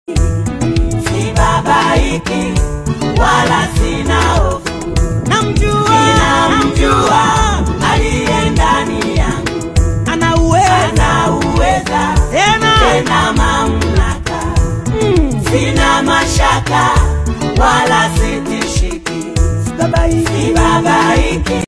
sibabaiki wala sina hofu. Namjua aliye ndani yangu, ana uweza tena mamlaka. Sina mashaka wala sitishiki, sibabaiki